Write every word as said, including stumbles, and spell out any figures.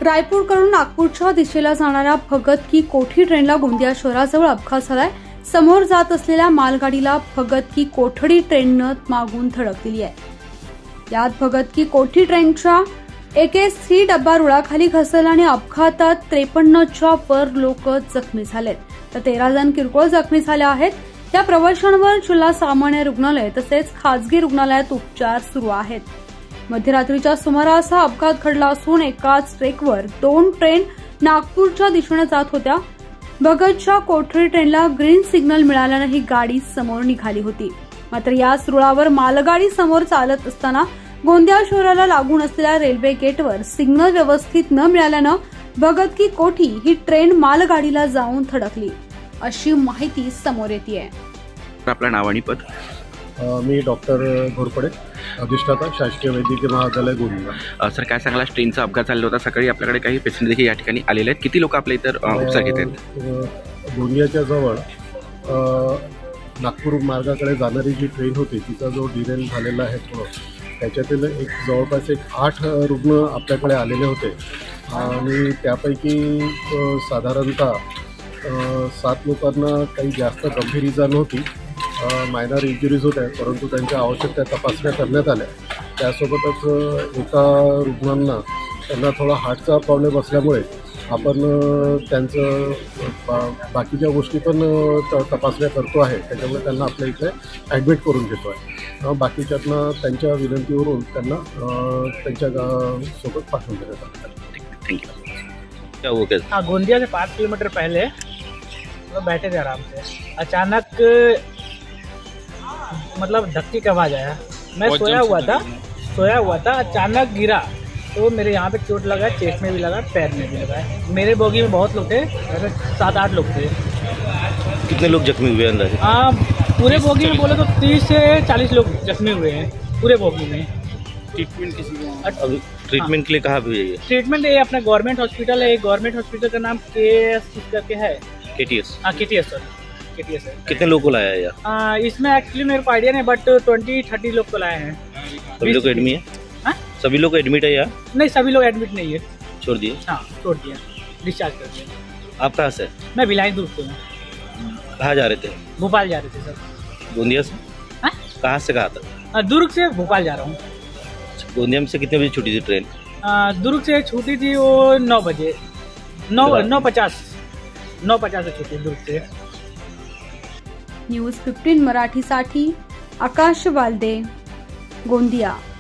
रायपूरकडून नागपूरच्या दिशेला जाणाऱ्या भगत की कोठी ट्रेनला गोंदिया शहराजवळ अपघात झालाय। समोर जात असलेल्या मालगाडीला भगत की कोठडी ट्रेननं मागून धडक दिली आहे। यात भगत की कोठी ट्रेनच्या एक एस थ्री डब्बा रुळाखाली घसरला आणि अपघातात त्रेपन्नच्या वर लोक जखमी झालेत, तर तेरा जण किरकोळ जखमी झाले आहेत। या प्रवाशांवर जिल्हा सामान्य रुग्णालय तसेच खासगी रुग्णालयात उपचार सुरू आहेत। मध्यरात्रीच्या सुमारास हा अपघात घडला असून एकाच ट्रॅकवर दोन ट्रेन नागपूरच्या दिशेने जात होत्या। भगतच्या कोठडी ट्रेनला ग्रीन सिग्नल मिळाल्याने ही गाडी समोर निघाली होती, मात्र याच रुळावर मालगाडी समोर चालत असताना गोंदिया शहराला लागून असलेल्या रेल्वे गेटवर सिग्नल व्यवस्थित न मिळाल्यानं भगत की कोठी ही ट्रेन मालगाडीला जाऊन धडकली, अशी माहिती समोर येतेय। आपलं नाव आणि पद? मी डॉक्टर घोरपडे, अधिष्ठाता शासकीय वैद्यकीय महाविद्यालय गोंदिया। सर, काय सांगला? ट्रेनचा अपघात झाला होता सकाळी, आपल्याकडे काही पेशंट देखील या ठिकाणी आलेले आहेत। किती लोक आपल्या इतर उपचार घेत आहेत? गोंदियाच्या जवळ नागपूर मार्गाकडे जाणारी जी ट्रेन होती तिचा जो डिरेल झालेला आहे थोडं, त्याच्यातील एक जवळपास एक आठ रुग्ण आपल्याकडे आलेले होते आणि त्यापैकी साधारणतः सात लोकांना काही जास्त गंभीर इजा नव्हती, मायनर इंजुरीज होत्या, परंतु त्यांच्या आवश्यक त्या तपासण्या करण्यात आल्या। त्यासोबतच एका रुग्णांना त्यांना थोडा हार्टचा प्रॉब्लेम असल्यामुळे आपण त्यांचं बा बाकीच्या गोष्टी पण तपासण्या करतो आहे, त्याच्यामुळे त्यांना आपल्या इथे ॲडमिट करून घेतो आहे। बाकीच्यांना त्यांच्या विनंतीवरून त्यांना त्यांच्या सोबत पाठवून देण्यात आलं। हाँ, गोंदिया से पाँच किलोमीटर पहले तो बैठे थे आराम से, अचानक मतलब धक्के की आवाज़ आया। मैं सोया हुआ था सोया हुआ था अचानक गिरा तो मेरे यहाँ पे चोट लगा, चेस्ट में भी लगा, पैर में भी लगा। मेरे बोगी में बहुत लोग थे, सात आठ लोग थे। कितने लोग जख्मी हुए अंदाजे? हाँ, पूरे बोगी में बोले तो तीस से चालीस लोग जख्मी हुए हैं पूरे बोगी में। ट्रीटमेंट किसी ट्रीटमेंट के लिए कहाँ भी है? ट्रीटमेंट ये अपना गवर्नमेंट हॉस्पिटल है, गवर्नमेंट हॉस्पिटल का नाम के एस करके है। K T S? हाँ, K T S sir, K T S है। कितने लोग को लाया है यार? आ, इसमें एक्चुअली मेरे को आइडिया नहीं, बट ट्वेंटी थर्टी लोग को लाए हैं। सभी लोग एडमिट है? हाँ? सभी लोग एडमिट है यार? नहीं, सभी लोग एडमिट नहीं है, छोड़ दिए। हाँ, छोड़ दिया, डिस्चार्ज कर दिया। आप कहाँ से? मैं भिलाई दूर से हूँ। कहाँ जा रहे थे? भोपाल जा रहे थे सर। गोंदिया से? हाँ? कहाँ से कहाँ तक? दुर्ग से भोपाल जा रहा हूँ। गोंदिया में से कितने बजे छूटी थी ट्रेन? दुर्ग से छूटी थी वो नौ बजे, नौ नौ पचास नौ पचास से छूटी दुर्ग से। न्यूज फिफ्टीन मराठीसाठी आकाश वालदे, गोंदिया।